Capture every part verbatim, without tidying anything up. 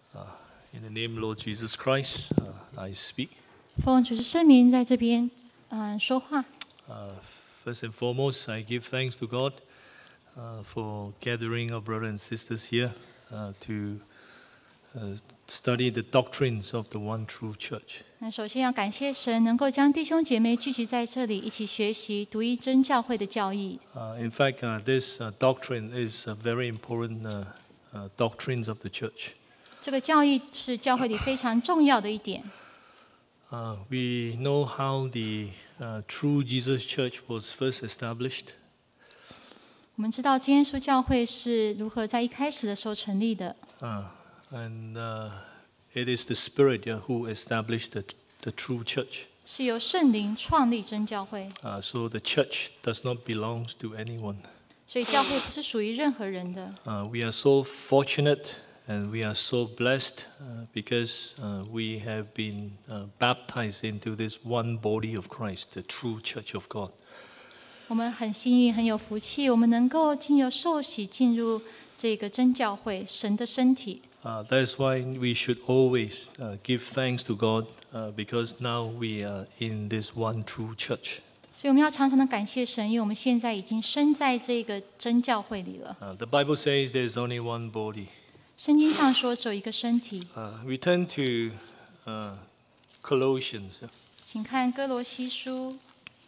In the name of Lord Jesus Christ, uh, I speak. 奉主的圣名在这边，嗯、说话。 Uh, first and foremost, I give thanks to God uh, for gathering our brothers and sisters here uh, to uh, study the doctrines of the one true church. 那首先要感谢神，能够将弟兄姐妹聚集在这里，一起学习独一真教会的教义。 Uh, in fact, uh, this uh, doctrine is a very important uh, uh, doctrines of the church. 这个教义是教会里非常重要的一点。 Uh, we know how the uh, true Jesus Church was first established. 我们知道真耶稣教会是如何在一开始的时候成立的。 Uh, and uh, it is the Spirit yeah, who established the, the true church. 是由圣灵创立真教会， Uh, so the church does not belong to anyone. 所以教会不是属于任何人的。 Uh, we are so fortunate and we are so blessed uh, because uh, we have been uh, baptized into this one body of Christ, the true church of God. 我们很幸运，很有福气，我们能够经由受洗进入这个真教会，神的身体。 Uh, that's why we should always uh, give thanks to God uh, because now we are in this one true church. 所以我们要常常的感谢神，因为我们现在已经身在这个真教会里了。 Uh, the Bible says there's only one body. 圣经上说只有一个身体， Uh, we turn to uh, Colossians. 请看哥罗西书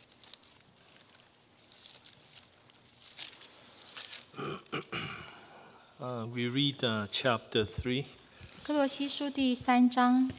Uh, we read uh, chapter three. 哥罗西书第三章，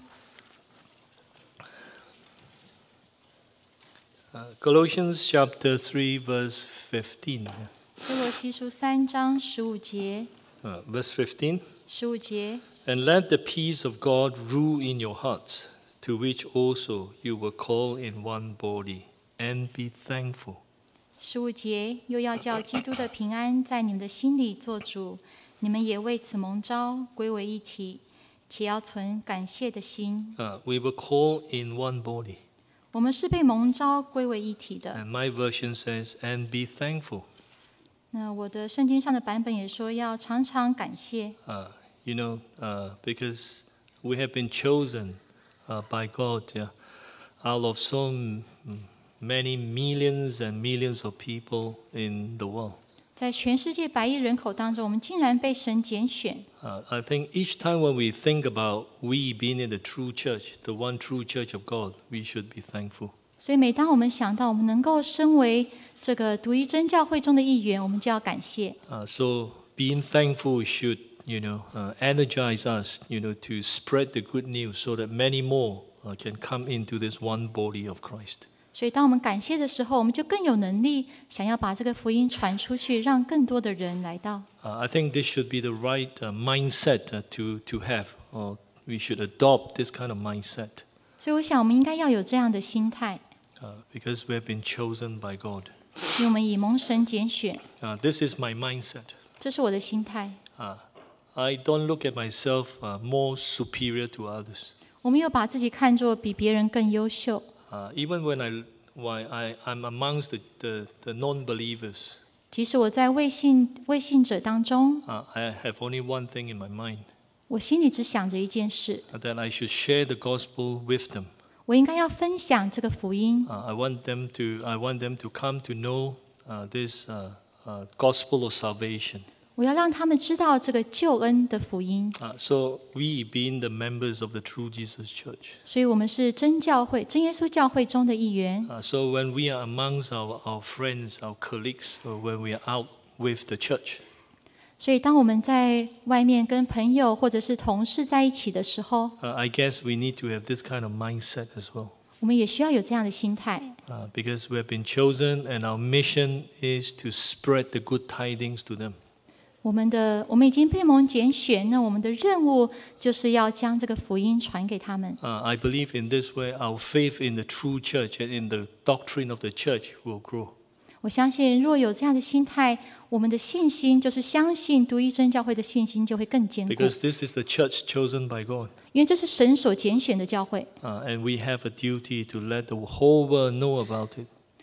Uh, Colossians chapter three, verse fifteen. 哥罗西书三章十五节， Uh, verse fifteen. 十五节， And let the peace of God rule in your hearts, to which also you were called in one body, and be thankful. 十五节，又要叫基督的平安在你们的心里做主，你们也为此蒙召归为一体，且要存感谢的心。 Uh, we were called in one body. 我们是被蒙召归为一体的。 And my version says, and be thankful. 那我的圣经上的版本也说要常常感谢， Uh, you know, uh, because we have been chosen uh, by God yeah, out of so m- many millions and millions of people in the world. 在全世界百亿人口当中，我们竟然被神拣选。 Uh, I think each time when we think about we being in the true church, the one true church of God, we should be thankful. 所以每当我们想到我们能够身为这个独一真教会中的一员，我们就要感谢。 Uh, so being thankful should, you know, uh, energize us, you know, to spread the good news so that many more uh, can come into this one body of Christ. 所以当我们感谢的时候，我们就更有能力想要把这个福音传出去，让更多的人来到。 Uh, I think this should be the right uh, mindset uh, to, to have, or we should adopt this kind of mindset 所以我想，我们应该要有这样的心态， uh, because we have been chosen by God. 因为我们以蒙神拣选， Uh, this is my mindset. 这是我的心态。 Uh, I don't look at myself uh, more superior to others. 我没有把自己看作比别人更优秀， Uh, even when I, when I, I'm amongst the, the, the non-believers, 即使我在未信未信者当中， uh, I have only one thing in my mind, 我心里只想着一件事： uh, that I should share the gospel with them. 我应该要分享这个福音。 Uh, I want them to, I want them to come to know uh, this uh, uh, gospel of salvation. 我要让他们知道这个救恩的福音。 Uh, so we, being the members of the true Jesus Church, 所以，我们是真教会、真耶稣教会中的一员。 uh, so when we are amongst our, our friends, our colleagues, or when we are out with the church, 所以，当我们在外面跟朋友或者是同事在一起的时候， uh, I guess we need to have this kind of mindset as well. 我们也需要有这样的心态， Uh, because we have been chosen and our mission is to spread the good tidings to them. 我们的我们已经被蒙拣选，那我们的任务就是要将这个福音传给他们。 Uh, I believe in this way our faith in the true church and in the doctrine of the church will grow. 我相信，若有这样的心态，我们的信心就是相信独一真教会的信心就会更坚固， Because this is the church chosen by God. 因为这是神所拣选的教会。 Uh, and we have a duty to let the whole world know about it.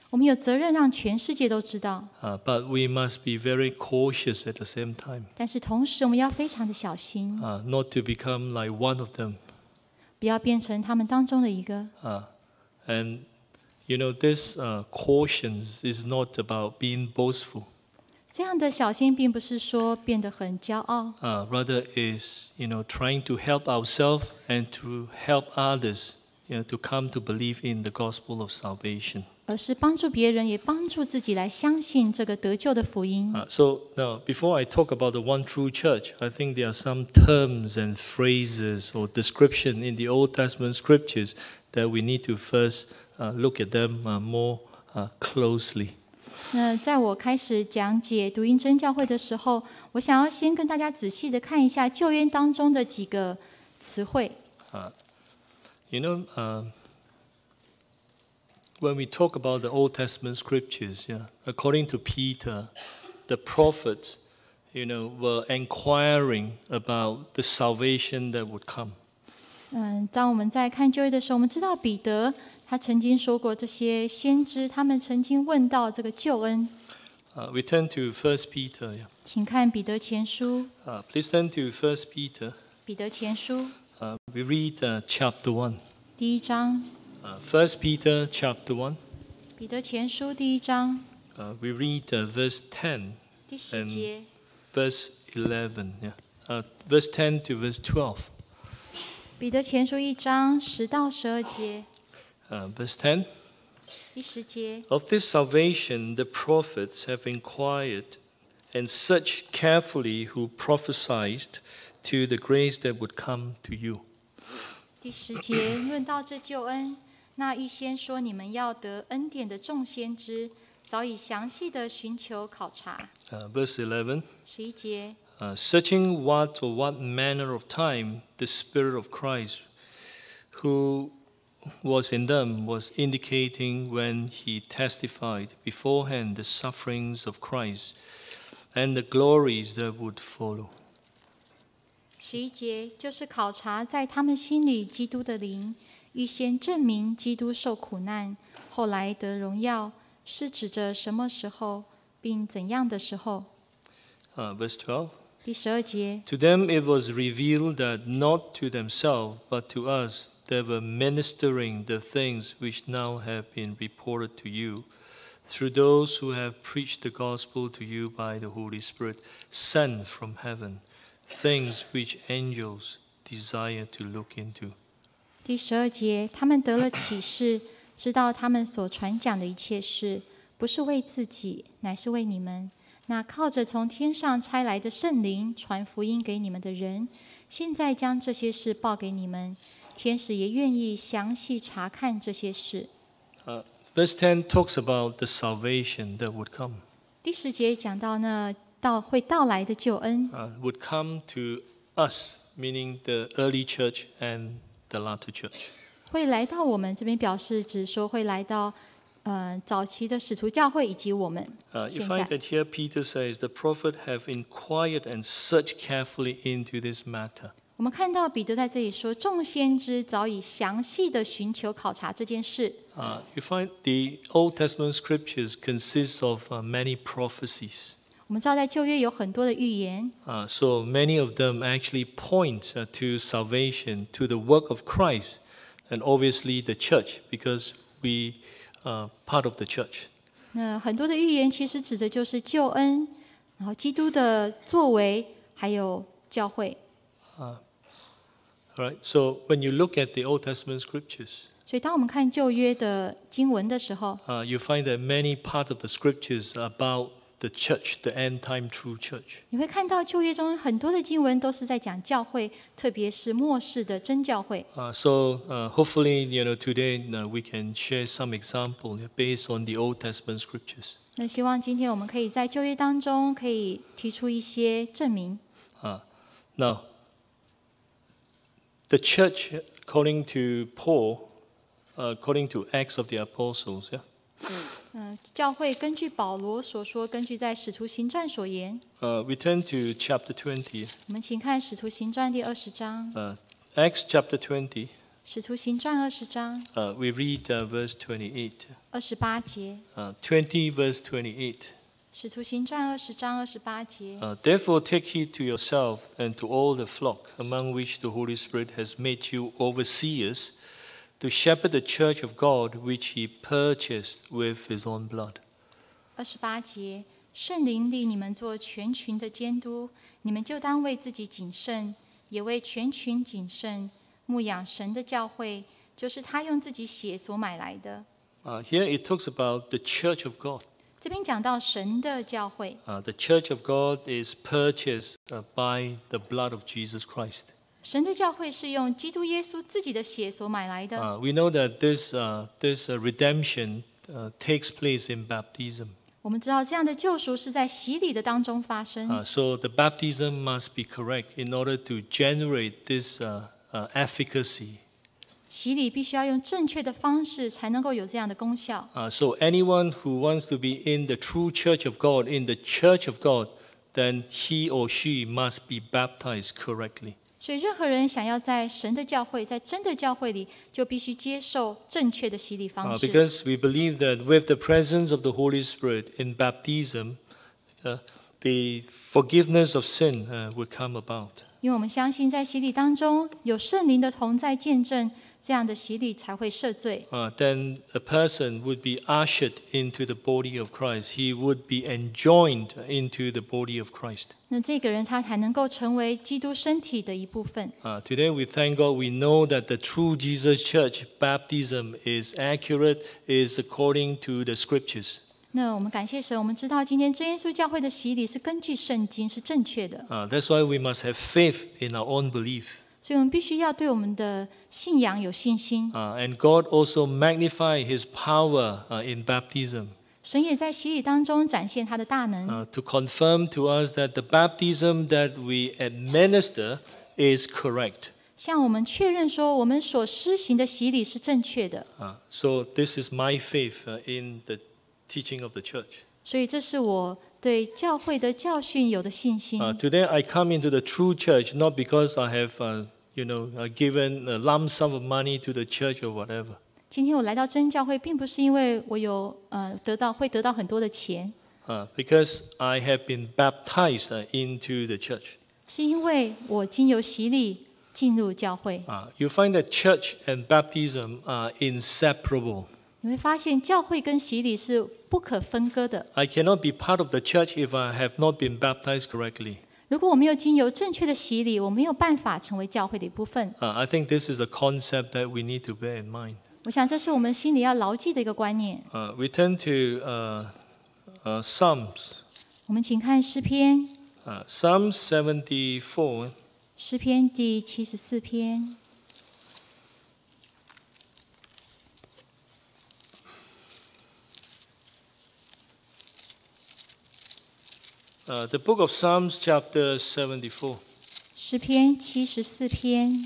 我们有责任让全世界都知道， Uh, but we must be very cautious at the same time, 但是同时我们要非常的小心， uh, not to become like one of them. 不要变成他们当中的一个。 Uh, and you know, this uh, caution is not about being boastful. 这样的小心，并不是说变得很骄傲， Uh, rather is, you know, trying to help ourselves and to help others, you know, to come to believe in the gospel of salvation. 而是帮助别人，也帮助自己来相信这个得救的福音。 Uh, so now, before I talk about the one true church, I think there are some terms and phrases or description in the Old Testament scriptures that we need to first uh, look at them uh, more uh, closely. 那在我开始讲解读音真教会的时候，我想要先跟大家仔细的看一下旧约当中的几个词汇。 Uh, you know, uh, when we talk about the Old Testament scriptures, yeah, according to Peter, the prophets, you know, were inquiring about the salvation that would come. 嗯，当我们在看旧约的时候，我们知道彼得他曾经说过，这些先知他们曾经问到这个救恩。 Uh, we turn to First Peter. Yeah. 请看彼得前书， Uh, please turn to First Peter. 彼得前书 Uh, we read uh, chapter one. 第一章， Uh, First Peter chapter one. 彼得前书第一章 Uh, we read uh, verse ten, 第十节， verse eleven. Yeah. Uh, verse ten to verse twelve. 彼得前书一章十到十二节， Uh, verse ten. 第十节。 Of this salvation the prophets have inquired and searched carefully who prophesied to the grace that would come to you. 第十节论到这救恩，那预先说你们要得恩典的众先知，早已详细的寻求考察。 Uh, verse eleven. 十一节， Uh, searching what or what manner of time the Spirit of Christ, who was in them, was indicating when he testified beforehand the sufferings of Christ and the glories that would follow. 十一节就是考察在他们心里基督的灵，预先证明基督受苦难，后来得荣耀，是指着什么时候，并怎样的时候。 Uh, verse twelve. 第十二节， To them it was revealed that not to themselves, but to us, they were ministering the things which now have been reported to you, through those who have preached the gospel to you by the Holy Spirit, sent from heaven, things which angels desire to look into. 第十二节，他们得了启示，知道他们所传讲的一切事，不是为自己，乃是为你们。那靠着从天上差来的圣灵传福音给你们的人，现在将这些事报给你们。天使也愿意详细查看这些事。 Uh, verse ten talks about the salvation that would come, 第十节讲到那到会到来的救恩， uh, would come to us, meaning the early church and the latter church. 会来到我们这边，表示只说会来到呃早期的使徒教会以及我们 Uh, you 现 find 在。 that here Peter says the prophet have inquired and searched carefully into this matter. 我们看到彼得在这里说，众先知早已详细的寻求考察这件事。 Uh, you find the Old Testament scriptures consist of uh, many prophecies. 我们知道在旧约有很多的预言， Uh, so many of them actually point uh, to salvation, to the work of Christ, and obviously the church, because we are part of the church. 那很多的预言其实指的就是救恩，然后基督的作为，还有教会。 All right. So when you look at the Old Testament scriptures, 所以当我们看旧约的经文的时候， uh, you find that many parts of the scriptures are about the church, the end-time true church. 你会看到旧约中很多的经文都是在讲教会，特别是末世的真教会。 Uh, so uh, hopefully, you know, today uh, we can share some example yeah, based on the Old Testament scriptures. 那希望今天我们可以在旧约当中可以提出一些证明。 Uh, now, the church, according to Paul, uh, according to Acts of the Apostles, yeah, 嗯、教会根据保罗所说，根据在使徒行传所言， uh, we turn to chapter twenty. 我们请看使徒行传第二十章。 Uh, Acts chapter twenty. 使徒行传二十章 Uh, we read uh, verse twenty-eight. 二十八节， Uh, twenty verse twenty-eight. 使徒行传二十章二十八节。 Uh, Therefore take heed to yourself and to all the flock, among which the Holy Spirit has made you overseers, to shepherd the church of God, which he purchased with his own blood. 二十八节，圣灵立你们做全群的监督，你们就当为自己谨慎，也为全群谨慎，牧养神的教会，就是他用自己血所买来的。 Uh, here it talks about the church of God. 这边讲到神的教会， Uh, the church of God is purchased uh, by the blood of Jesus Christ. 神的教会是用基督耶稣自己的血所买来的。 Uh, we know that this, uh, this uh, redemption uh, takes place in baptism. 我们知道这样的救赎是在洗礼的当中发生， Uh, so the baptism must be correct in order to generate this uh, uh, efficacy. 洗礼必须要用正确的方式才能够有这样的功效。 Uh, so anyone who wants to be in the true church of God, in the church of God, then he or she must be baptized correctly. 所以，任何人想要在神的教会，在真的教会里，就必须接受正确的洗礼 Uh, 方式。 because we believe that with the presence of the Holy Spirit in baptism, uh, the forgiveness of sin uh, will come about. 因为我们相信，在洗礼当中有圣灵的同在见证，这样的洗礼才会赦罪。 Uh, then a person would be ushered into the body of Christ. He would be enjoined into the body of Christ. 那这个人他才能够成为基督身体的一部分。 Uh, today we thank God we know that the true Jesus Church baptism is accurate, is according to the scriptures. 那我们感谢神，我们知道今天真耶稣教会的洗礼是根据圣经，是正确的。 Uh, that's why we must have faith in our own belief. 所以我们必须要对我们的信仰有信心。 Uh, and God also magnified his power uh, in baptism 神也在洗礼当中展现他的大能， uh, to confirm to us that the baptism that we administer is correct. 向我们确认说，我们所施行的洗礼是正确的。 Uh, so this is my faith uh, in the teaching of the church. 所以这是我对教会的教训有的信心。 Uh, today I come into the true church not because I have, uh, you know, uh, given a lump sum of money to the church or whatever. 今天我来到真教会，并不是因为我有呃得到会得到很多的钱， Uh, because I have been baptized uh, into the church. 是因为我经由洗礼进入教会。 Uh, you find that church and baptism are inseparable. 你会发现，教会跟洗礼是不可分割的。 I cannot be part of the church if I have not been baptized correctly. 如果我没有经由正确的洗礼，我没有办法成为教会的一部分。 Uh, I think this is a concept that we need to bear in mind. 我想这是我们心里要牢记的一个观念。 Uh, we turn to uh, uh, Psalms. 我们请看诗篇， Uh, Psalm seventy-four. 诗篇第七十四篇。 Uh, the book of Psalms, chapter seventy-four. 诗篇七十四篇，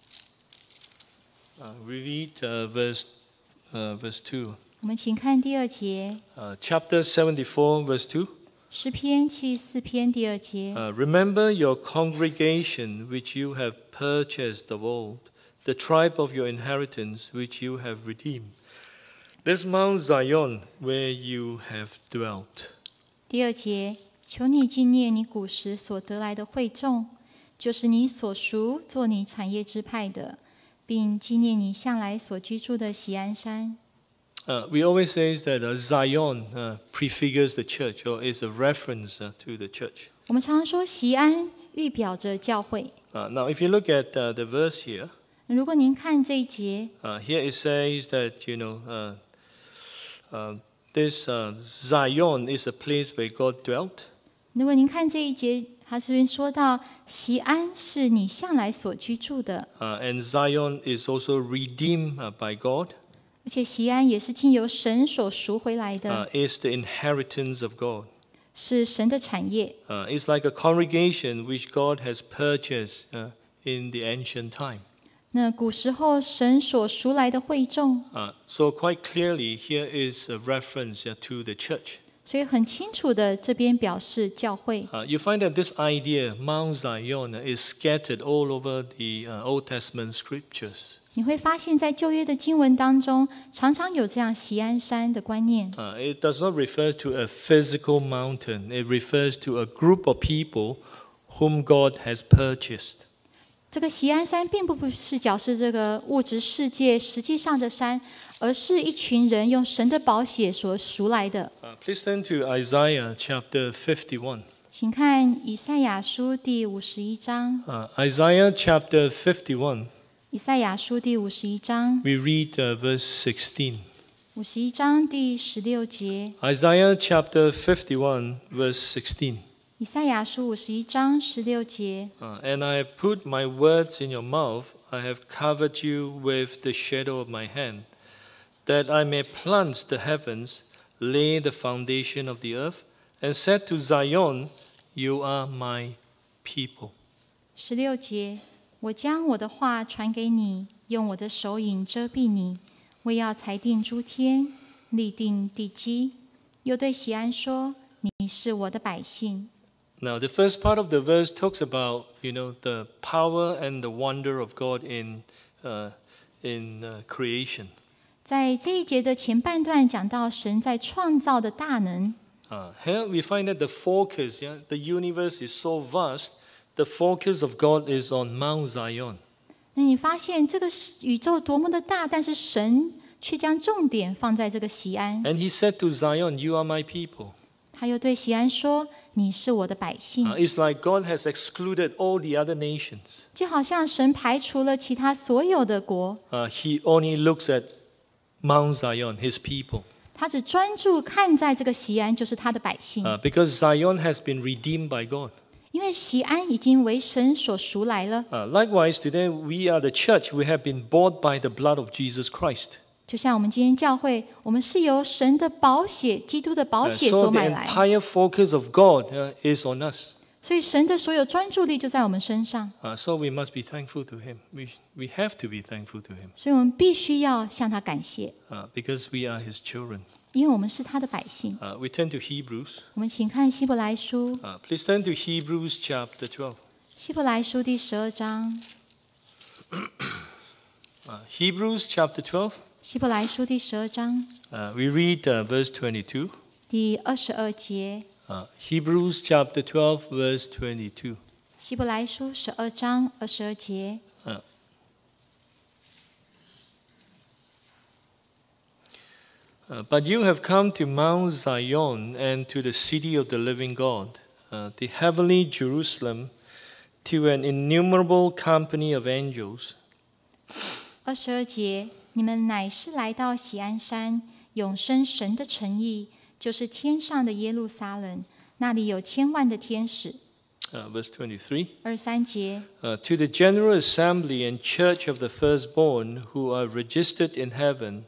Uh, we read uh, verse, uh, verse two. 我们请看第二节。 Uh, chapter seventy-four, verse two. 诗篇七十四篇第二节。 Uh, Remember your congregation which you have purchased of old, the tribe of your inheritance which you have redeemed. This Mount Zion where you have dwelt. 第二节，求你纪念你古时所得来的会众，就是你所属做你产业支派的，并纪念你向来所居住的锡安山。 Uh, we always say that uh, Zion uh, prefigures the church or is a reference uh, to the church. 我们常常说锡安预表着教会。 Uh, now, if you look at uh, the verse here, 如果您看这一节， uh, here it says that, you know, uh, uh, this uh, Zion is a place where God dwelt. 如果您看这一节，他这边说到锡安是你向来所居住的， Uh, and Zion is also redeemed uh, by God, 而且锡安也是经由神所赎回来的， uh, is the inheritance of God. 是神的产业。 Uh, it's like a congregation which God has purchased uh, in the ancient time. 那古时候神所赎来的会众， Uh, so quite clearly, here is a reference uh, to the church. 所以很清楚的，这边表示教会。 Uh, you find that this idea, Mount Zion, is scattered all over the uh, Old Testament scriptures. 你会发现在旧约的经文当中，常常有这样锡安山的观念。 Uh, it does not refer to a physical mountain. It refers to a group of people whom God has purchased. 这个锡安山并不是表示这个物质世界实际上的山，而是一群人用神的宝血所赎来的。 Uh, please turn to Isaiah chapter fifty-one. 请看以赛亚书第五十一章。 Uh, Isaiah chapter fifty-one, 以赛亚书第五十一章， we read uh, verse sixteen. 五十一章第十六节。 Isaiah chapter fifty-one, verse sixteen. 以赛亚书五十一章十六节。 Uh, and I have put my words in your mouth, I have covered you with the shadow of my hand, that I may plant the heavens, lay the foundation of the earth, and said to Zion, You are my people. 十六节，我将我的话传给你，用我的手影遮蔽你，为要裁定诸天，立定地基。又对锡安说：你是我的百姓。 Now, the first part of the verse talks about, you know, the power and the wonder of God in, uh, in uh, creation. 在这一节的前半段讲到神在创造的大能。 Uh, here we find that the focus, yeah, the universe is so vast, the focus of God is on Mount Zion. 那你发现这个宇宙多么的大，但是神却将重点放在这个锡安。 And he said to Zion, You are my people. 他又对锡安说：你是我的百姓。 Uh, it's like God has excluded all the other nations. 就好像神排除了其他所有的国， Uh, he only looks at Mount Zion, his people. 他只专注看在这个锡安，就是他的百姓。 Uh, because Zion has been redeemed by God. 因为锡安已经为神所赎来了。 Uh, likewise, today we are the church. We have been bought by the blood of Jesus Christ. 就像我们今天教会，我们是由神的宝血、基督的宝 Uh, 血 so 所 the 买来， entire focus of God uh, is on us. 所以神的所有专注力就在我们身上。 Uh, so we must be thankful to Him. We, we have to be thankful to Him 所以我们必须要向他感谢， uh, because we are His children. 因为我们是他的百姓。 Uh, we turn to Hebrews. 我们请看希伯来书， Uh, please turn to Hebrews chapter twelve. 希伯来书第十二章， Uh, Hebrews chapter twelve. 希伯来书第十二章 Uh, we read uh, verse twenty-two. 第二十二节。 Uh, Hebrews chapter twelve, verse twenty-two. 希伯来书十二章二十二节。 Uh, uh, but you have come to Mount Zion and to the city of the living God, uh, the heavenly Jerusalem, to an innumerable company of angels. 二十二节，你们乃是来到喜安山，永生神的城邑，就是天上的耶路撒冷，那里有千万的天使。 Uh, verse twenty-three. 二三节， Uh, to the general assembly and church of the firstborn who are registered in heaven,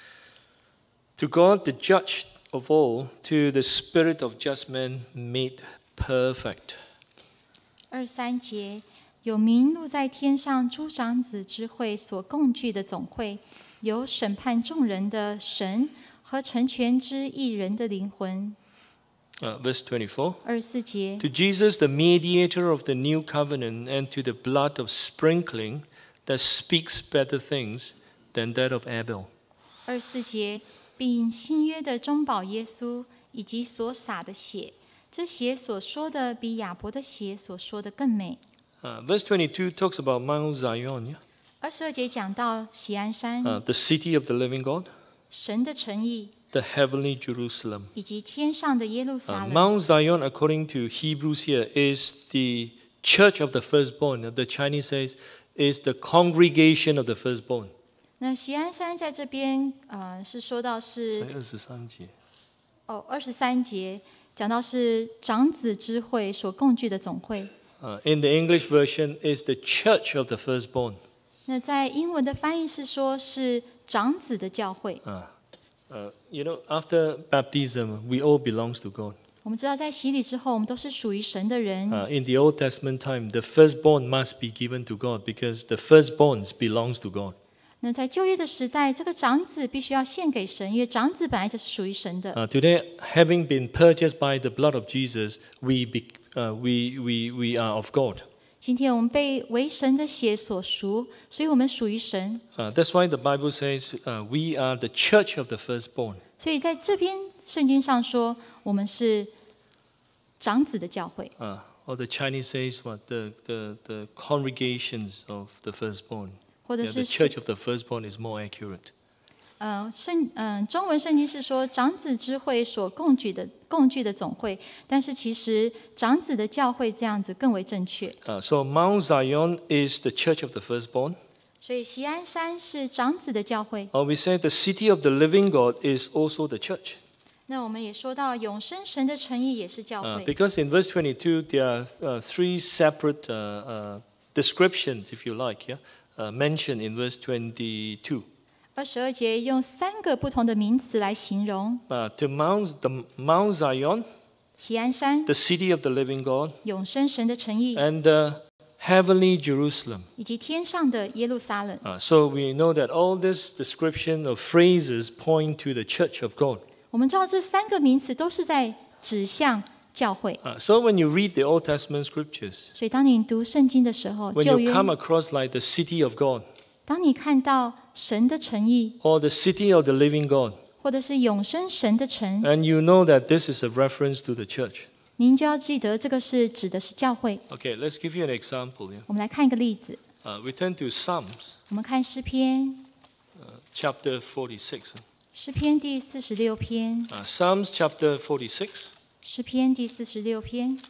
to God the judge of all, to the spirit of just men made perfect. 二三节，有名录在天上诸长子之会所共聚的总会，有审判众人的神和成全之一人的灵魂。 Uh, verse twenty-four. 二十四节， To Jesus, the mediator of the new covenant, and to the blood of sprinkling that speaks better things than that of Abel. 二十四节，并新约的中保耶稣以及所洒的血，这血所说的比亚伯的血所说的更美。 Uh, verse twenty-two talks about Mount Zion, yeah? 二十二节讲到喜安山、 uh, the city of the living God, 神的诚意 the heavenly Jerusalem. 以及天上的耶路 Uh, 撒冷。 Mount Zion, according to Hebrews here, is the church of the firstborn. The Chinese says is the congregation of the firstborn. 那喜安山在这边，呃，是说到是才二十三节。 哦，二十三节讲到是长子之会所共聚的总会。 Uh, in the English version, is the church of the firstborn. 那在英文的翻译是说是长子的教会。 Uh, uh, you know, after baptism, we all belongs to God. 我们知道，在洗礼之后，我们都是属于神的人。 Uh, in the Old Testament time, the firstborn must be given to God because the firstborns belongs to God. 那在旧约的时代，这个长子必须要献给神，因为长子本来就是属于神的。 Uh, today, having been purchased by the blood of Jesus, we, be, uh, we, we, we are of God. 今天我们被为神的血所赎，所以我们属于神。 Uh, that's why the Bible says uh, we are the church of the firstborn. 所以在这篇圣经上说，我们是长子的教会。 Uh, or the Chinese says what? The, the, the congregations of the firstborn. 或者 Yeah, the 是 church of the firstborn is more accurate. 呃圣嗯、中文圣经是说长子之会所共聚的共聚的总会，但是其实长子的教会这样子更为正确。 Uh, so Mount Zion is the church of the firstborn. 所以锡安山是长子的教会。 Or we say the city of the living God is also the church. 那我们也说到永生神的诚意也是教 Uh, 会。 because in verse twenty-two, there are uh, three separate uh, uh, descriptions, if you like, yeah, uh, mentioned in verse twenty-two. 二十二节用三个不同的名词来形容 Uh, to Mount, the Mount Zion, 锡安山、 the city of the living God, 永生神的诚意， and the heavenly Jerusalem. 以及天上的耶路撒冷。 Uh, so we know that all this description of phrases point to the church of God. 我们知道这三个名词都是在指向教会， Uh, so when you read the Old Testament scriptures, 所以当你读圣经的时候， when 旧 you 约， come across like the city of God 当你看到神的诚意， or the city of the living God, 或者是永生神的诚， and you know that this is a reference to the church. 您就要记得这个是指的是教会。 Okay, let's give you an example. Yeah? 我们来看一个例子， Uh, we turn to Psalms 我们看诗篇， uh, chapter forty-six. 诗篇第四十六篇， Uh, Psalms chapter forty-six. 诗篇第四十六篇。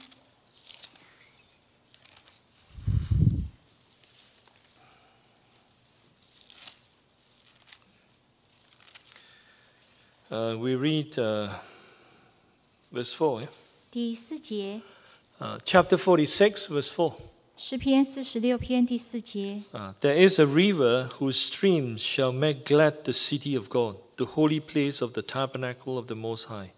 Uh, we read uh, verse four. Yeah? 第四节， Uh, chapter forty-six, verse four. 诗篇四十六篇第四节， Uh, there is a river whose streams shall make glad the city of God, the holy place of the tabernacle of the Most High.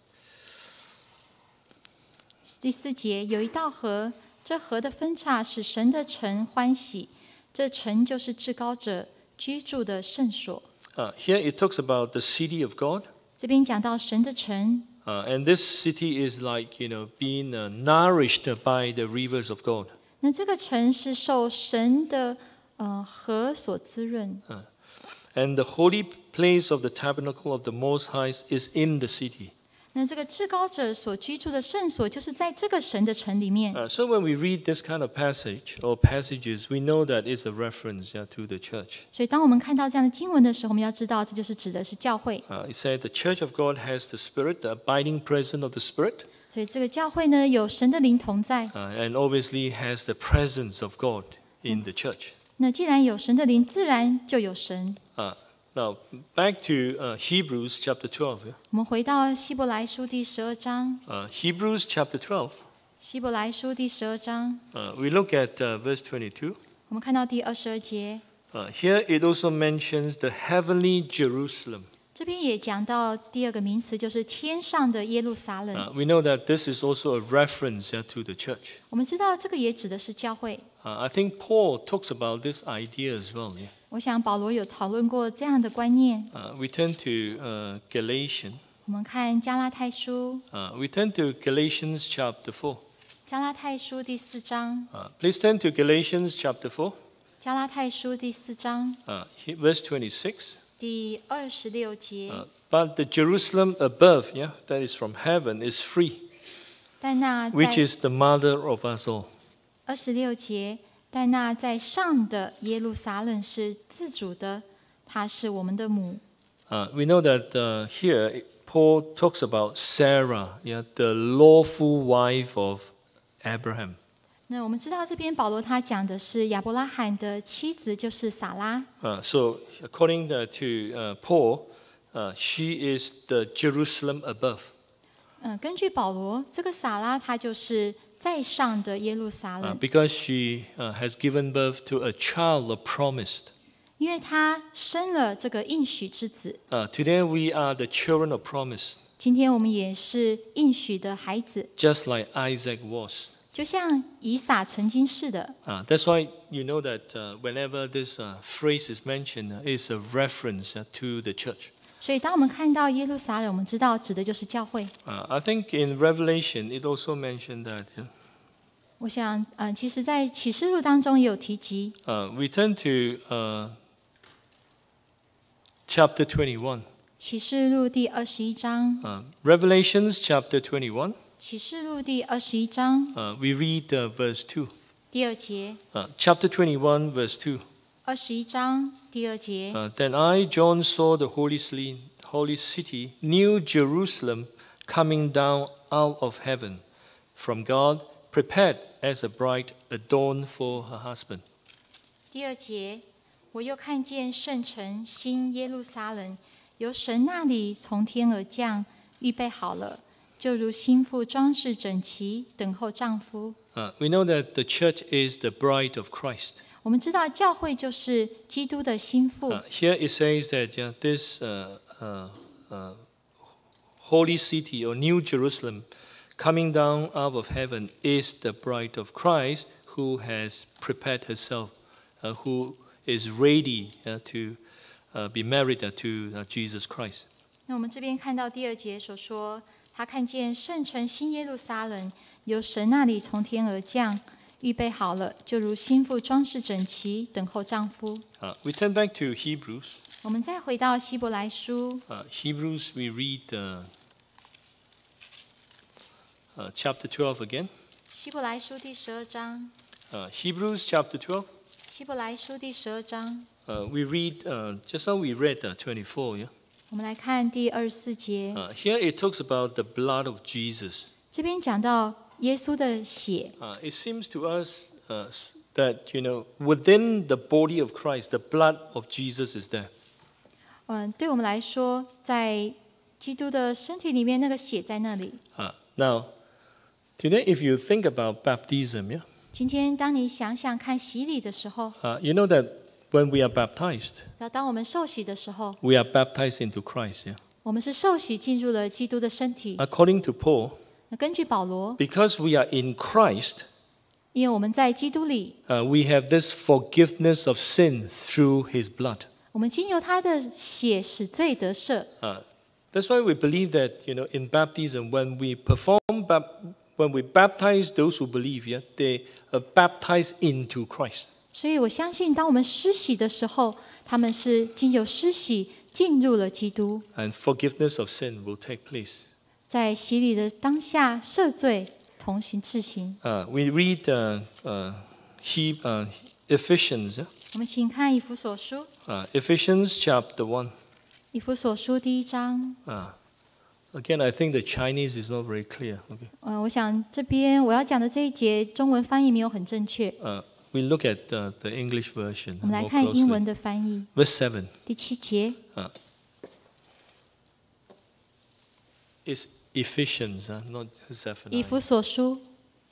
第四节有一道河，这河的分叉使神的城欢喜，这城就是至高者居住的圣所。 Uh, here it talks about the city of God, 这边讲到神的城， uh, and this city is like, you know, being uh, nourished by the rivers of God. 那这个城是受神的呃河所滋润， And the holy place of the tabernacle of the Most High is in the city. 那这个至高者所居住的圣所，就是在这个神的城里面。 Uh, so when we read this kind of passage or passages, we know that it's a reference yeah, to the church. 所以，当我们看到这样的经文的时候，我们要知道，这就是指的是教会。 Uh, it said the church of God has the Spirit, the abiding presence of the Spirit, 所以，这个教会呢，有神的灵同在。 uh, and obviously has the presence of God in the church. 那既然有神的灵，自然就有神。 Uh, now, back to uh, Hebrews chapter twelve. Yeah? 我们回到希伯来书第十二章， Uh, Hebrews chapter twelve, 希伯来书第十二章， uh, we look at uh, verse twenty-two. 我们看到第二十二节， Uh, here it also mentions the heavenly Jerusalem. 这边也讲到第二个名词，就是天上的耶路撒冷。 Uh, we know that this is also a reference yeah, to the church. 我们知道这个也指的是教会。 Uh, I think Paul talks about this idea as well. Yeah? 我想保罗有讨论过这样的观念。 Uh, we turn to uh, Galatians. 我们看加拉太书， Uh, we turn to Galatians chapter four. 加拉太书第四章， Uh, please turn to Galatians chapter four, 加拉太书第四章 uh, he- verse twenty-six. 第二十六节。 Uh, but the Jerusalem above, yeah, that is from heaven, is free, 但那 which 在 is the mother of us all. 二十六节，但那在上的耶路撒冷是自主的，它是我们的母。 Uh, we know that uh, here Paul talks about Sarah, yeah, the lawful wife of Abraham. 那我们知道这边保罗他讲的是亚伯拉罕的妻子就是撒拉。 Uh, so according uh, to uh, Paul, uh, she is the Jerusalem above. 嗯、根据保罗，这个撒拉她就是在上的耶路撒 Uh, 冷， because she uh, has given birth to a child of promised. 因为她生了这个应许之子。 Uh, today we are the children of promise, 今天我们也是应许的孩子， just like Isaac was. 就就像以撒曾经是的。 Uh, that's why you know that uh, whenever this uh, phrase is mentioned, uh, it's a reference uh, to the church. 所以，当我们看到耶路撒冷，我们知道指的就是教会。 Uh, I think in Revelation it also mentioned that. Yeah? 我想，嗯、其实，在启示录当中也有提及。 Uh, we turn to uh, chapter twenty-one. 启示录第二十一章， Uh, Revelations chapter twenty-one. 启示录第二十一章 Uh, we read uh, verse two. 第二节， Uh, chapter twenty-one, verse two. 二十一章第二节。 Uh, then I, John, saw the holy city, holy city, New Jerusalem, coming down out of heaven from God, prepared as a bride adorned for her husband. 第二节，我又看见圣城新耶路撒冷，由神那里从天而降，预备好了，就如新妇装饰整齐，等候丈夫。 Uh, we know that the church is the bride of Christ. 我们知道教会就是基督的心腹。 Uh, here it says that yeah, this uh, uh, uh, holy city or New Jerusalem coming down out of heaven is the bride of Christ who has prepared herself, uh, who is ready uh, to uh, be married uh, to uh, Jesus Christ. 那我们这边看到第二节所说，他看见圣城新耶路撒冷由神那里从天而降，预备好了，就如新妇装饰整齐，等候丈夫。 Uh, we turn back to Hebrews. 我们再回到希伯来书， Uh, Hebrews, we read uh, uh, chapter twelve again. 希伯来书第十二章， Uh, Hebrews chapter twelve. 希伯来书第十二章， Uh, we read, uh, just now we read uh, twenty-four, yeah? 我们来看第二十四节， Uh, here it talks about the blood of Jesus. 这边讲到耶稣的血。 Uh, it seems to us uh, s- that, you know, within the body of Christ, the blood of Jesus is there. 嗯，对我们来说，在基督的身体里面，那个血在那里。 Uh, now, today, if you think about baptism, yeah, 今天，当你想想看洗礼的时候， uh, you know that when we are baptized, 那当我们受洗的时候， we are baptized into Christ, yeah? 我们是受洗进入了基督的身体。 According to Paul, 那根据保罗， because we are in Christ, 因为我们在基督里， uh, we have this forgiveness of sin through his blood. 我们经由他的血使罪得赦。 Uh, that's why we believe that, you know, in baptism, when we perform, bap- when we baptize those who believe, yeah, they are baptized into Christ. 所以我相信，当我们施洗的时候，他们是经由施洗进入了基督， And forgiveness of sin will take place. 在洗礼的当下赦罪，同行至行。 Uh, we read uh, uh, he, uh, Ephesians, yeah? 我们请看以弗所书， uh, Ephesians chapter one. 以弗所书第一章。 Uh, again, I think the Chinese is not very clear. Okay. 呃，我想这边我要讲的这一节中文翻译没有很正确， Uh, we look at uh, the English version 我们来 more 看英文 closely. 的翻译。 Verse seven. 第七节， Uh, it's Ephesians, uh, not 以 Zephaniah. 弗所书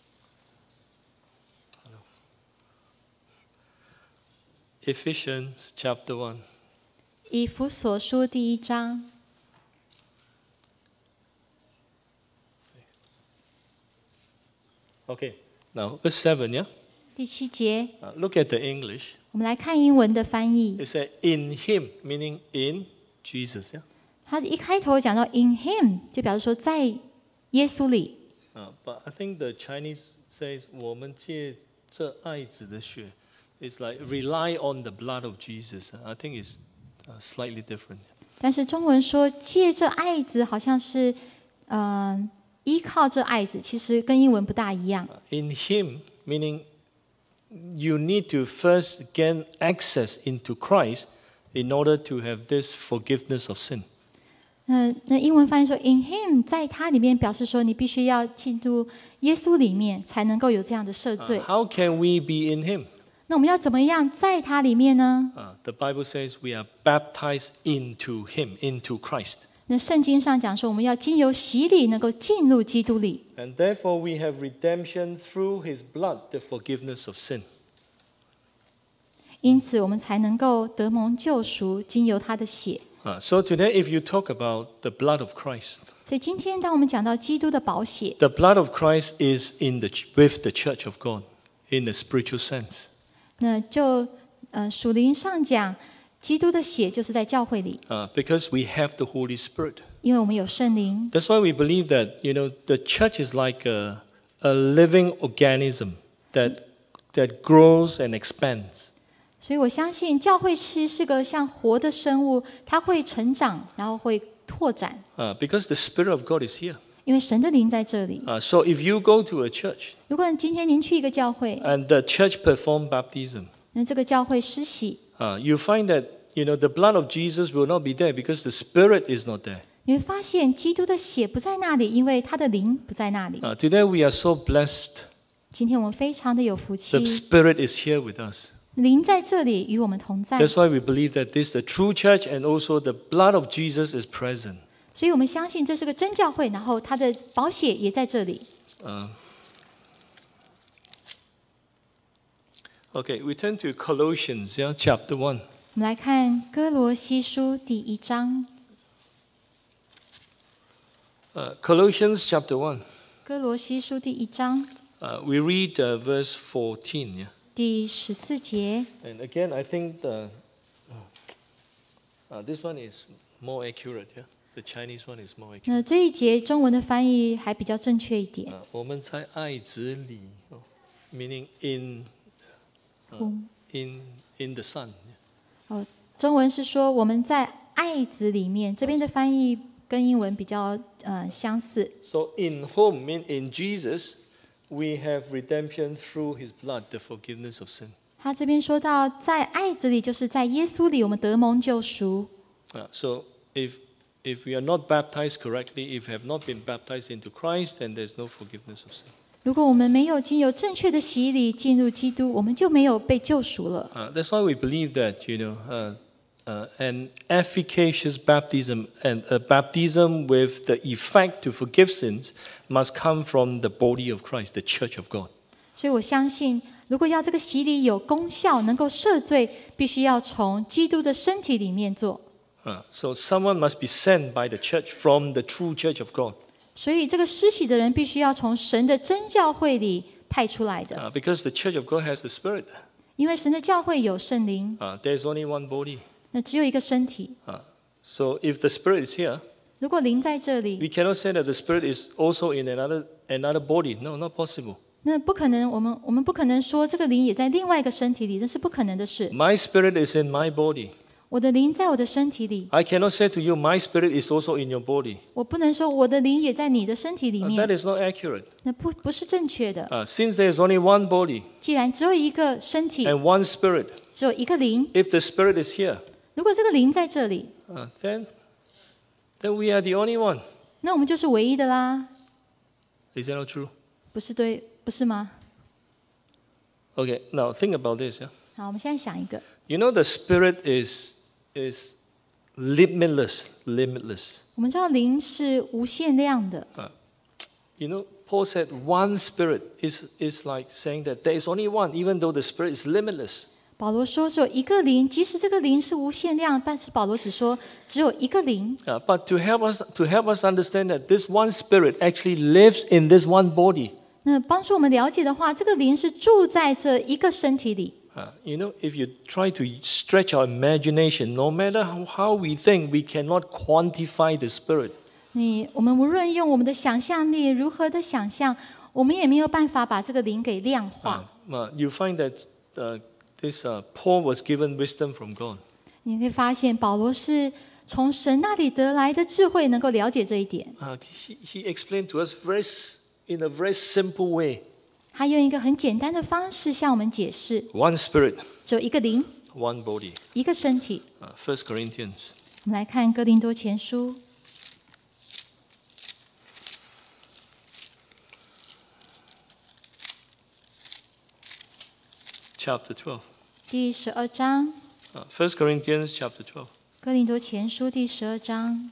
Ephesians chapter one. 以弗所书第一章。 Okay, now verse seven, yeah? 第七节， Uh, look at the English. 我们来看英文的翻译。 It said in him, meaning in Jesus, yeah? 他一开头讲到 in him，就表示说在耶稣里。 Uh, but I think the Chinese says 我们借这爱子的血 It's like rely on the blood of Jesus. I think it's uh, slightly different. 但是中文说借这爱子，好像是嗯、呃依靠这爱子，其实跟英文不大一样。 In him, meaning you need to first gain access into Christ in order to have this forgiveness of sin. 那那英文翻译说 in him， 在他里面表示说你必须要进入耶稣里面，才能够有这样的赦 Uh, 罪。 how can we be in him? 那我们要怎么样在他里面呢？ Uh, the Bible says we are baptized into him, into Christ. 那圣经上讲说，我们要经由洗礼能够进入基督里， And therefore we have redemption through his blood, the forgiveness of sin. 因此我们才能够得蒙救赎，经由他的血 Uh, so today, if you talk about the blood of Christ, 所以今天当我们讲到基督的宝血， the blood of Christ is in the ch- with the church of God in the spiritual sense. 那就呃属灵上讲，基督的血就是在教会里， Uh, because we have the Holy Spirit. 因为我们有圣灵。 That's why we believe that, you know, the church is like a, a living organism that, that grows and expands. 所以我相信教会是是个像活的生物，它会成长，然后会拓展， Uh, because the Spirit of God is here. 因为神的灵在这里。 Uh, so if you go to a church 如果今天您去一个教会， and the church perform baptism, 那这个教会施洗， uh, you find that, you know, the blood of Jesus will not be there because the Spirit is not there. 你会发现基督的血不在那里，因为他的灵不在那里。 Uh, today we are so blessed. 今天我们非常的有福 The 气， Spirit is here with us. 灵在这里与我们同在， That's why we believe that this is the true church and also the blood of Jesus is present. 所以我们相信这是个真教会，然后他的宝血也在这里。 Uh, okay, we turn to Colossians, yeah, chapter one. 我们来看哥罗西书第一章， Uh, Colossians chapter one. 哥罗西书第一章 Uh, we read uh, verse fourteen, yeah. 第十四节。 And again, I think the, uh, this one is more accurate, yeah. The Chinese one is more accurate. 那这一节中文的翻译还比较正确一点。 Uh, 我们在爱子里, oh, meaning in, uh, 嗯 in, in the Son. yeah. 哦，中文是说我们在爱子里面，这边的翻译跟英文比较呃相似。 So in whom, mean in Jesus, we have redemption through his blood, the forgiveness of sin. 他这边说到，在爱子里，就是在耶稣里，我们得蒙救赎。 Uh, so if, if we are not baptized correctly, if we have not been baptized into Christ, then there's no forgiveness of sin. 如果我们没有经由正确的洗礼进入基督，我们就没有被救赎了。 Uh, that's why we believe that, you know, uh, uh, an efficacious baptism and a baptism with the effect to forgive sins must come from the body of Christ, the church of God. 所以我相信，如果要这个洗礼有功效，能够赦罪，必须要从基督的身体里面做。 Uh, so someone must be sent by the church from the true church of God. 所以这个施洗的人必须要从神的真教会里派出来的， Uh, because the church of God has the Spirit. 因为神的教会有圣灵， Uh, there's only one body. 那只有一个身体。 Uh, so if the Spirit is here, 如果灵在这里， we cannot say that the Spirit is also in another, another body. No, not possible. 那不可能，我们我们不可能说这个灵也在另外一个身体里，这是不可能的事。 My Spirit is in my body. 我的灵在我的身体里， I cannot say to you, my Spirit is also in your body. 我不能说我的灵也在你的身体里 Uh, 面， that is not accurate. 那不不是正确的。 Uh, since there is only one body 既然只有一个身体， and one Spirit, 只有一个灵， if the Spirit is here, 如果这个灵在这里， uh, then, then we are the only one. 那我们就是唯一的啦， Is that not true? 不是对，不是吗？ Okay, now think about this. Yeah? 好，我们现在想一个， You know, the Spirit is, is limitless, limitless. 我们知道灵是无限量的， You know, Paul said one Spirit is, is like saying that there is only one, even though the Spirit is limitless. 保罗说只有一个灵，即使这个灵是无限量，但是保罗只说只有一个灵。 Uh, but to help us to help us understand that this one Spirit actually lives in this one body. 那帮助我们了解的话，这个灵是住在这一个身体里。 Uh, you know, if you try to stretch our imagination, no matter how, how we think, we cannot quantify the Spirit. 你我们无论用我们的想象力如何的想象，我们也没有办法把这个灵给量 Uh, 化。 uh, you find that uh, this uh, Paul was given wisdom from God. 你会发现保罗是从神那里得来的智慧，能够了解这一点。 Uh, he, he explained to us very, s- in a very simple way. 他用一个很简单的方式向我们解释： One Spirit, 只有一个灵， one body. 一个身体。 Uh, First Corinthians. 我们来看哥林多前书 Chapter twelve. 第十二章， Uh, First Corinthians chapter twelve. 哥林多前书第十二章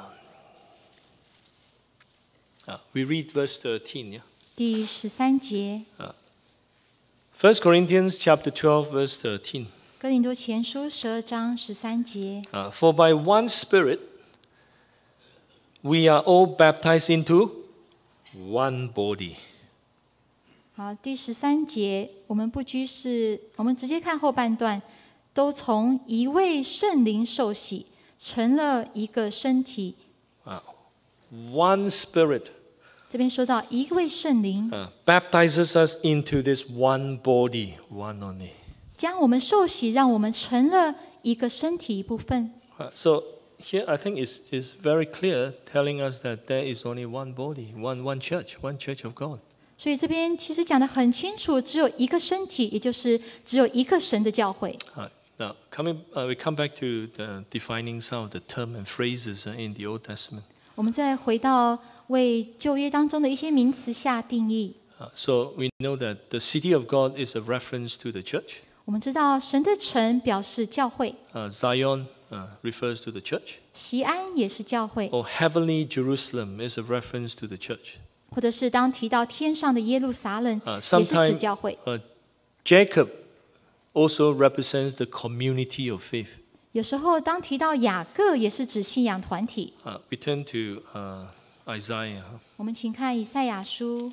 Uh, we read verse thirteen. Yeah. 第十三节。 First Corinthians chapter twelve, verse thirteen. 哥哥林多前书十二章十三节， Uh, For by one Spirit we are all baptized into one body. 好，第十三节，我们不居是，我们直接看后半段，都从一位圣灵受洗，成了一个身体。 One Spirit 这边说到一位圣灵 uh, baptizes us into this one body, one only. 将我们受洗，让我们成了一个身体一部分。 Uh, so here I think is is very clear, telling us that there is only one body, one one church, one church of God. 所以这边其实讲得很清楚，只有一个身体，也就是只有一个神的教会。 Uh, now coming, uh, we come back to the defining some of the term and phrases uh, in the Old Testament. 我们再回到为旧约当中的一些名词下定义。 Uh, so we know that the city of God is a reference to the church. 我们知道神的城表示教会， Uh, Zion uh, refers to the church. 锡安也是教会， Or heavenly Jerusalem is a reference to the church. 或者是当提到天上的耶路撒冷， Uh, 也是指 sometime 教会。 uh, Jacob also represents the community of faith. 有时候当提到雅各，也是指信仰团体。 Uh, we turn to uh, Isaiah. 我们请看以赛亚书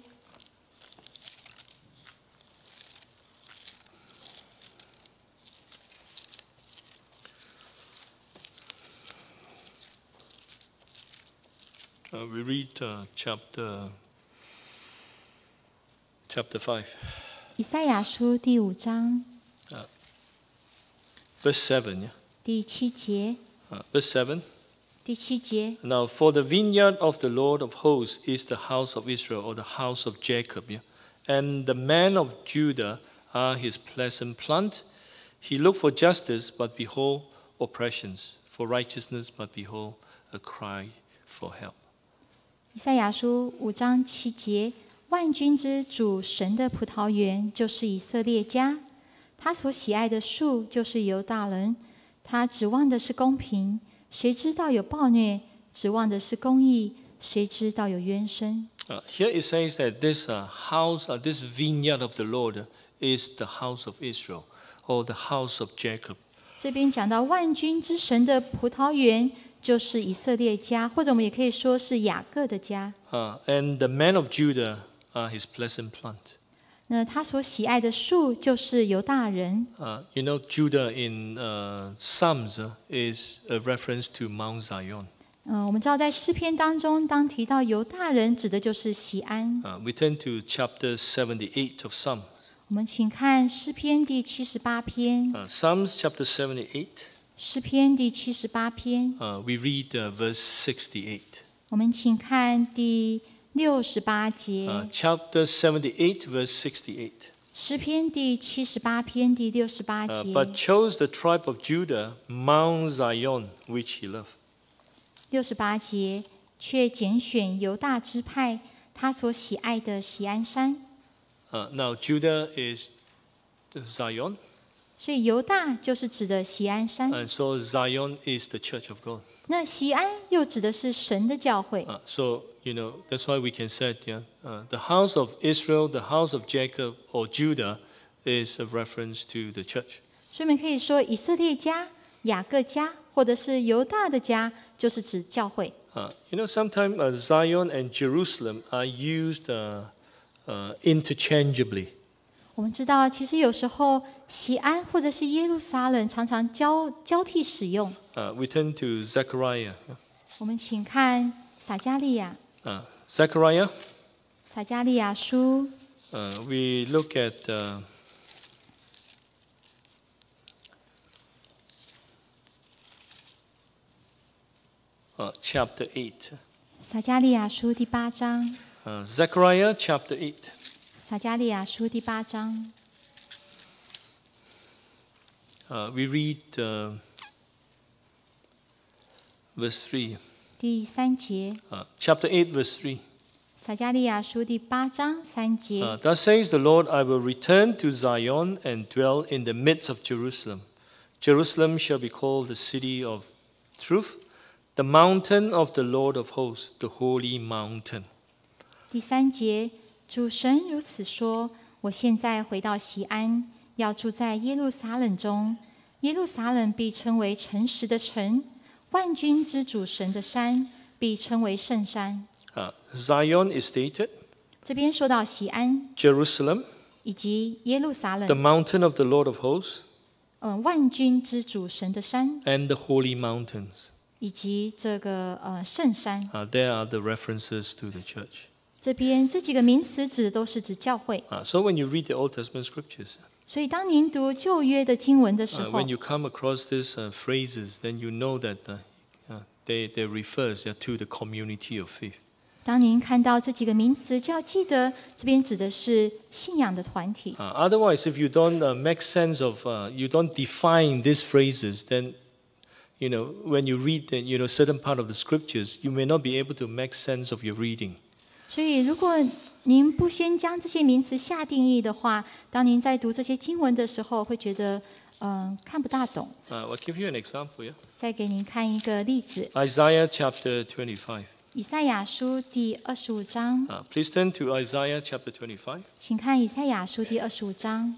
Uh, we read uh, chapter chapter five, 以赛亚书第五章 verse seven. Yeah, 第七节， uh, verse seven. 第七节， Now, for the vineyard of the Lord of hosts is the house of Israel, or the house of Jacob, yeah? And the men of Judah are his pleasant plant. He looked for justice, but behold, oppressions; for righteousness, but behold, a cry for help. 以赛亚书五章七节，万军之主神的葡萄园就是以色列家，他所喜爱的树就是犹大人，他指望的是公平，谁知道有暴虐；指望的是公义，谁知道有冤声。 Uh, here it says that this uh, house, uh, this vineyard of the Lord, is the house of Israel, or the house of Jacob. 这边讲到万军之神的葡萄园就是以色列家，或者我们也可以说是雅各的家。 Uh, and the men of Judah are his pleasant plant. 那他所喜爱的树就是犹大人。 Uh, you know, Judah in uh, Psalms uh, is a reference to Mount Zion. 嗯、我们知道在诗篇当中，当提到犹大人，指的就是锡安。 Uh, we turn to chapter seventy-eight of Psalms. 我们请看诗篇第七十八篇。 Uh, Psalms chapter seventy-eight, 诗篇第七十八篇， uh, we read uh, verse sixty-eight. 我们请看第六十八节。 Uh, chapter seventy-eight, verse sixty-eight. 诗篇第七十八篇第六十八 Uh, 节。 but chose the tribe of Judah, Mount Zion, which he loved. 六十八节，却拣选犹大支派，他所喜爱的喜安山。 Uh, now, Judah is Zion, 所以犹大就是指的喜安山， and so Zion is the church of God. 那喜安又指的是神的教会。 Uh, so, you know, that's why we can say, yeah, uh, the house of Israel, the house of Jacob, or Judah is a reference to the church. 所以我们可以说，以色列家、雅各家，或者是犹大的家，就是指教会。 Uh, you know, sometimes uh, Zion and Jerusalem are used uh, uh, interchangeably. 我们知道，其实有时候锡安或者是耶路撒冷常常交交替使用。 Uh, we turn to Zechariah. 我们请看撒加利亚， Uh, Zechariah, 撒加利亚书 uh, we look at uh, uh, chapter eight. 撒加利亚书第八章， Uh, Zechariah chapter eight. 撒加利亚书第八章， Uh, we read uh, verse three. 第三节。 Uh, chapter eight, verse three. 撒加利亚书第八章三节。 Uh, Thus says the Lord, I will return to Zion and dwell in the midst of Jerusalem. Jerusalem shall be called the city of truth, the mountain of the Lord of hosts, the holy mountain. 第三节，主神如此说：我现在回到锡安，要住在耶路撒冷中， 耶路撒冷必称为诚实的城，万军之主神的山必称为圣山。 Uh, Zion is stated, 这边说到锡安 Jerusalem, 以及耶路撒 the 冷， mountain of the Lord of hosts, 嗯、万军之主神的山， and the holy mountains. 以及这个呃圣山。 Uh, there are the references to the church. 这边这几个名词指的都是指教会。 Uh, so when you read the Old Testament scriptures, 所以当您读旧约的经文的时 uh, 候 when，you come across these uh, phrases, then you know that uh, uh, they, they refers uh, to the community of faith. 当您看到这几个名词，就要记得这边指的是信仰的团体。 Uh, otherwise, if you don't uh, make sense of, uh, you don't define these phrases, then you know when you read the, you know certain part of the scriptures, you may not be able to make sense of your reading. 所以，如果您不先将这些名词下定义的话，当您在读这些经文的时候，会觉得嗯、呃看不大懂。 Uh, I'll give you an example. Yeah? 再给您看一个例子， Isaiah chapter twenty-five. 以赛亚书第二十五章， Uh, please turn to Isaiah chapter twenty-five. 请看以赛亚书第二十五章。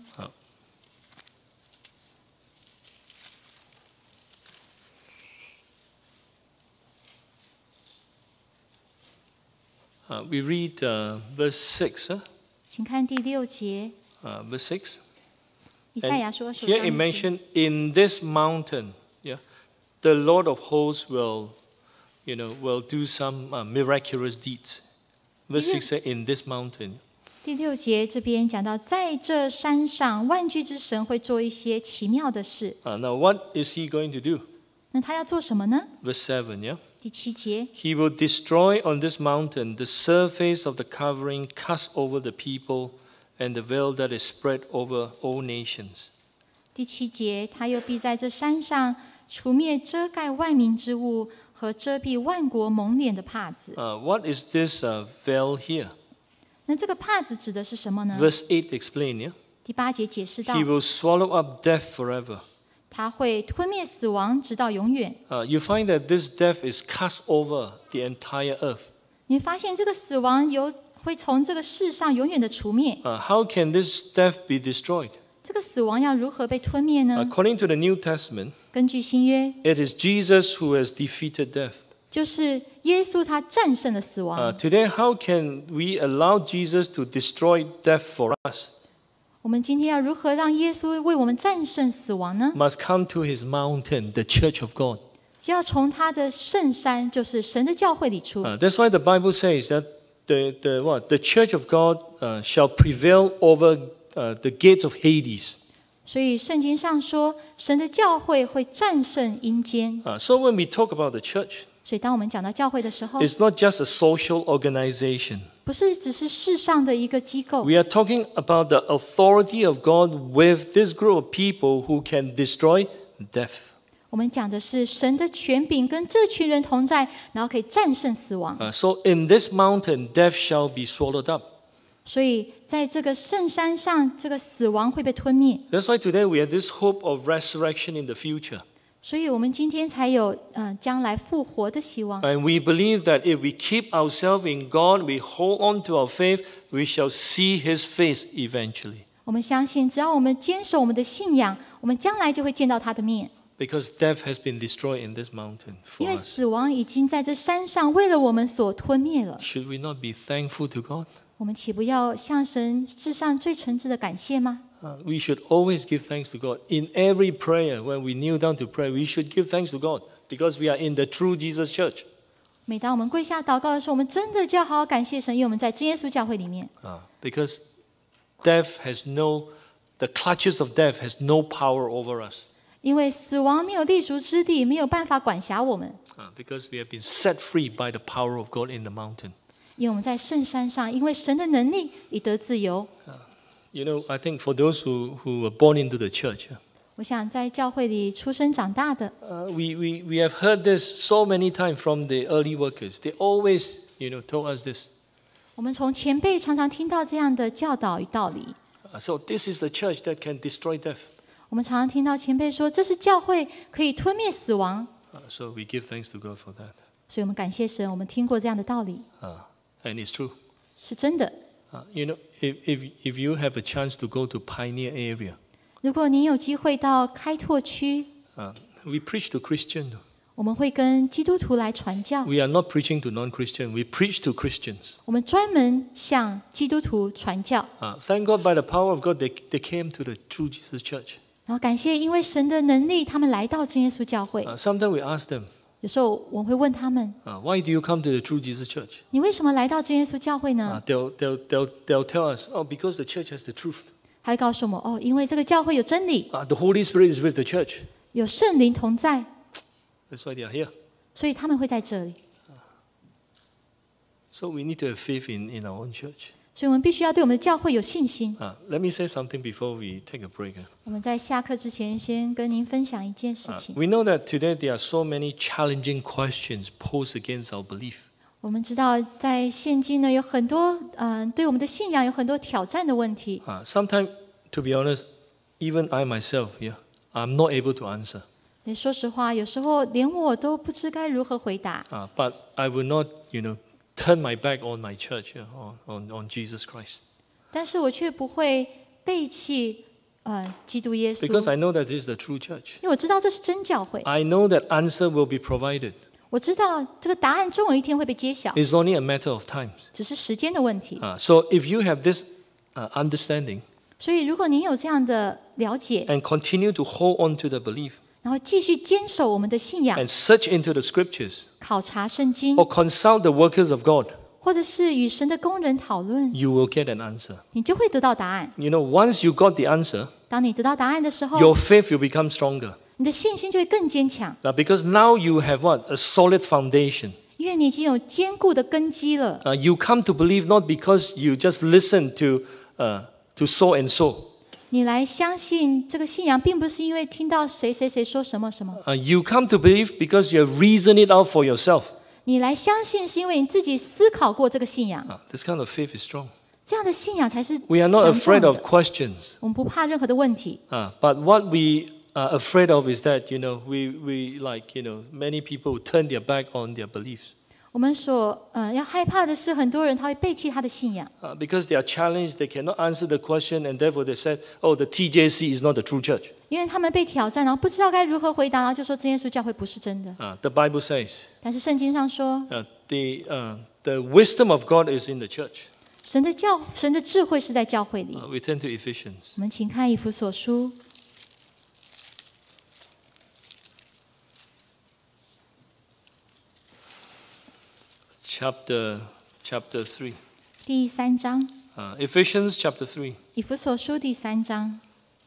Uh, we read uh, verse six. Huh? 请看第六节， Uh, verse six. 以赛亚书二十五 Here 章 it 六节。 mentioned in this mountain, yeah, the Lord of hosts will, you know, will do some uh, miraculous deeds. Verse Yeah. six said, in this mountain. 第六节这边讲到，在这山上，万军之神会做一些奇妙的事。 Uh, now, what is he going to do? 那他要做什么呢？ Verse seven, yeah. 第七节， He will destroy on this mountain the surface of the covering cast over the people and the veil that is spread over all nations. 第七节，他又必在这山上除灭遮盖万民之物和遮蔽万国蒙脸的帕子。 Uh, what is this uh, veil here? 那这个帕子指的是什么呢？ Verse eight explain, yeah. 第八节解释到 He，will swallow up death forever. 他会吞灭死亡，直到永远。 Uh, you find that this death is cast over the entire earth. 你发现这个死亡有会从这个世上永远的除灭。 Uh, how can this death be destroyed? 这个死亡要如何被吞灭呢？ According to the New Testament, 根据新约， it is Jesus who has defeated death. 就是耶稣他战胜了死 Uh, 亡。 today, how can we allow Jesus to destroy death for us? 我们今天要如何让耶稣为我们战胜死亡呢？ Must come to his mountain, the church of God. 就要从他的圣山，就是神的教会里出。 Uh, that's why the Bible says that the, the, what? the church of God uh, shall prevail over uh, the gates of Hades. 所以圣经上说，神的教会会战胜阴间。 Uh, so when we talk about the church, 所以当我们讲到教会的时候， it's not just a social organization. 不是只是世上的一个机构， We are talking about the authority of God with this group of people who can destroy death. 我们讲的是神的权柄跟这群人同在，然后可以战胜死亡。 Uh, so in this mountain, death shall be swallowed up. 所以在这个圣山上，这个死亡会被吞灭。 That's why today we have this hope of resurrection in the future. 所以我们今天才有呃将来复活的希望。 And we believe that if we keep ourselves in God, we hold on to our faith, we shall see His face eventually. 我们相信，只要我们坚守我们的信仰，我们将来就会见到他的面。 Because death has been destroyed in this mountain 因 for 为 us. 死亡已经在这山上为了我们所吞灭了。 Should we not be thankful to God? 我们岂不要向神至上最诚挚的感谢吗？ Uh, we should always give thanks to God. In every prayer, when we kneel down to pray, we should give thanks to God because we are in the true Jesus church. 每当我们跪下祷告的时候，我们真的就要好好感谢神，因为我们在真耶稣教会里面。 Uh, because death has no, the clutches of death has no power over us. 因为死亡没有立足之地，没有办法管辖我们。 Uh, because we have been set free by the power of God in the mountain. 因为我们在圣山上，因为神的能力以得自由。 You know, I think for those who, who were born into the church, 我想在教会里出生长大的， uh, we, we, we have heard this so many times from the early workers. They always, you know, told us this. 我们从前辈常常听到这样的教导与道理。 Uh, so this is the church that can destroy death. 我们常常听到前辈说，这是教会可以吞灭死亡。 Uh, so we give thanks to God for that. 所以我们感谢神，我们听过这样的道理， Uh, and it's true. 是真的。 Uh, you know, if, if, if you have a chance to go to Pioneer area, 如果您有机会到开拓区， Uh, we preach to Christians. 我们会跟基督徒来传教， We are not preaching to non-Christians. We preach to Christians. 我们专门向基督徒传教。 Uh, thank God, by the power of God, they, they came to the True Jesus Church. 然后感谢，因为神的能力，他们来到真耶稣教会。 Uh, sometimes we ask them, 有时候我会问他们， uh, why do you come to the True Jesus Church? 你为什么来到真耶稣教会 Uh, 呢？ they'll, they'll, they'll, they'll tell us, oh, because the church has the truth. 他会告诉我们，哦，因为这个教会有真理， Uh, the Holy Spirit is with the church. 有圣灵同在， That's why they are here. 所以他们会在这里。 So we need to have faith in, in our own church. 所以我们必须要对我们的教会有信心。 Uh, let me say something before we take a break. 我们在下课之前，先跟您分享一件事 Uh, 情。 we know that today there are so many challenging questions posed against our belief. 我们知道，在现今呢，有很多嗯、呃，对我们的信仰有很多挑战的问题。 Uh, sometimes, to be honest, even I myself, yeah, I'm not able to answer. 你说实话，有时候连我都不知该如何回答。 Uh, but I will not, you know, turn my back on my church, yeah, on, on, on Jesus Christ. 但是我却不会背弃呃基督耶稣， Because I know that this is the true church. 因为我知道这是真教会， I know that answer will be provided. 我知道这个答案终有一天会被揭晓， It's only a matter of time. 只是时间的问题。 Uh, so if you have this uh, understanding 所以，如果您有这样的了解， and continue to hold on to the belief 然后继续坚守我们的信仰， and search into the scriptures 考察圣经， or consult the workers of God, 或者是与神的工人讨论， you will get an answer. 你就会得到答案。 You know, once you got the answer, 当你得到答案的时候， your faith will become stronger. 你的信心就会更坚强， Now, because now you have what? A solid foundation. 因为你已经有坚固的根基了。 Uh, you come to believe not because you just listen to, uh, to so and so. 你来相信这个信仰，并不是因为听到谁谁谁说什么什么， Uh, you come to believe because you have reasoned it out for yourself. 你来相信是因为你自己思考过这个信仰， Uh, this kind of faith is strong. 这样的信仰才是 We are not 强壮 afraid of 的。 questions. 我们不怕任何的问题， Uh, but what we are afraid of is that, you know, we, we like, you know, many people turn their back on their beliefs. 我们所呃要害怕的是，很多人他会背弃他的信仰， Uh, because they are challenged, they cannot answer the question, and therefore they said, oh, the T J C is not the true church. 因为他们被挑战，然后不知道该如何回答，然后就说真耶稣教会不是真的。 Uh, the Bible says, 但是圣经上说， uh, the, uh, the wisdom of God is in the church. 神的教神的智慧是在教会里。 Uh, we turn to Ephesians. 我们请看以弗所书 Chapter, chapter three. 第三章， Uh, Ephesians chapter three. 以弗所书第三章，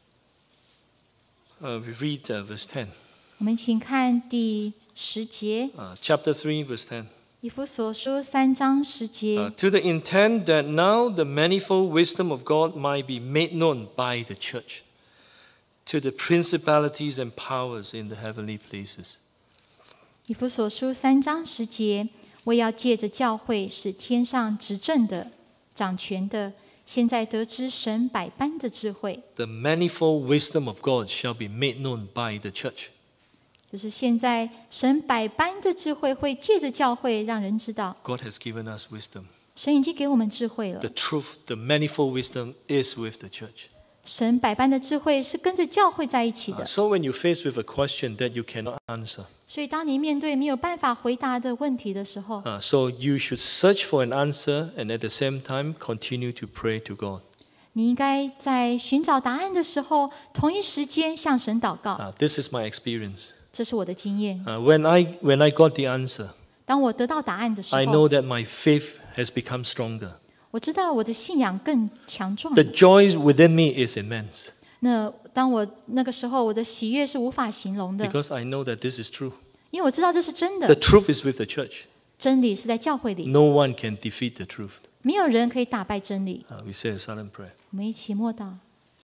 Uh, we read uh, verse ten. 我们请看第十节， Uh, chapter three, verse ten. 以弗所书三章十 Uh, 节， to the intent that now the manifold wisdom of God might be made known by the church to the principalities and powers in the heavenly places. 以弗所书三章十节，我要借着教会，使天上执政的、掌权的，现在得知神百般的智慧， The manifold wisdom of God shall be made known by the church. 就是现在神百般的智慧会借着教会让人知道， God has given us wisdom. 神已经给我们智慧了 The。truth, the manifold wisdom is with the church. 神百般的智慧是跟着教会在一起 Uh, 的， so when you face with a question that you cannot answer, 所以当你面对没有办法回答的问题的时候， uh, so you should search for an answer and at the same time continue to pray to God. 你应该在寻找答案的时候，同一时间向神祷告。 Uh, this is my experience. 这是我的经验。 Uh, when I when I got the answer, 当我得到答案的时 I 候 know，that my faith has become stronger. 我知道我的信仰更强壮 The 了。 joy within me is immense 那当我那个时候，我的喜悦是无法形容的， because I know that this is true. 因为我知道这是真 The 的。 truth is with the church. 真理是在教会里， No one can defeat the truth. 没有人可以打败真理。 Uh, we say a silent prayer. 我们一起默祷。